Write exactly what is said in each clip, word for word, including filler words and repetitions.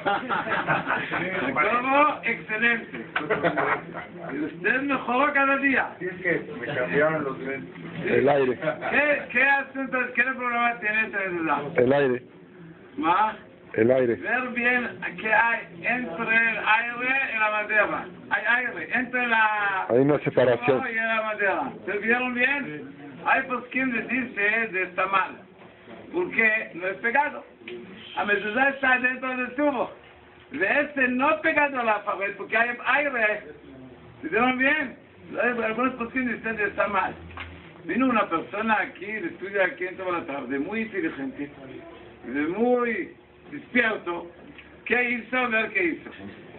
¿Cómo? Excelente. Usted mejoró cada día. Sí, es que me cambiaron los lentes. El aire. ¿Qué, qué asunto, qué problema tiene esta duda? El aire. ¿Ma? El aire. Ver bien qué hay entre el aire y la madera. Hay aire entre la... Hay una separación. y la madera. ¿Se vieron bien? Hay pues quien les dice de está mal. Porque no es pegado. A mezuzá está dentro del tubo. De este no pegado a la pared porque hay aire. ¿Se vieron bien? Algunos pues quien dicen de está mal. Vino una persona aquí, de estudia aquí en toda la tarde, muy inteligente, de muy despierto. ¿Qué hizo? Ver qué hizo.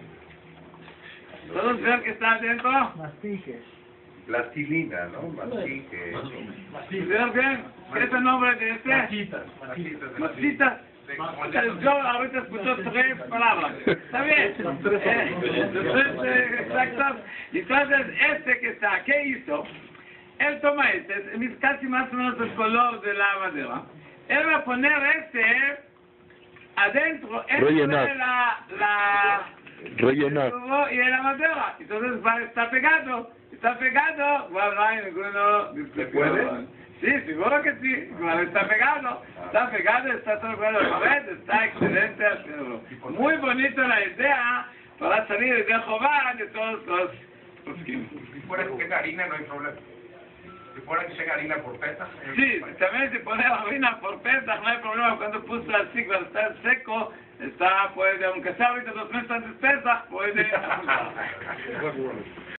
¿Todos ver que está adentro? Mastique. Plastilina, ¿no? Mastique. ¿Vieron bien? ¿Qué es el nombre de este? Masitas. Masitas. Yo ahorita escucho tres palabras. ¿Está bien? Eh, entonces, exacto. Entonces, este que está, ¿qué hizo? Él toma este, es casi más o menos el color de la madera. Él va a poner este adentro, entre la, la, rellenar y la madera. Entonces va a estar pegado. Está pegado, bueno, no hay ninguno. ¿Se puede? Sí, seguro que sí. Bueno, está pegado. Está pegado, está todo el la pared, está excelente hacerlo. Muy bonita la idea para salir de Jehová de todos los posquines. Si fuera que tenga harina, no hay problema. Si fuera que tenga harina por peta. Sí, también si pone harina por peta, no hay problema. Cuando puso así, cuando está seco, está, puede, aunque sea ahorita dos meses antes pesa, puede.